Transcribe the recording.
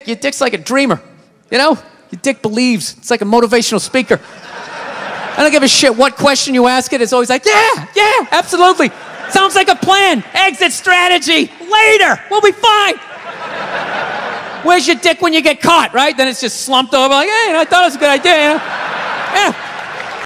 your dick's like a dreamer, you know? Your dick believes. It's like a motivational speaker. I don't give a shit what question you ask it. It's always like, yeah, absolutely. Sounds like a plan. Exit strategy. Later. We'll be fine. Where's your dick when you get caught, right? Then it's just slumped over like, hey, I thought it was a good idea, you know? Yeah.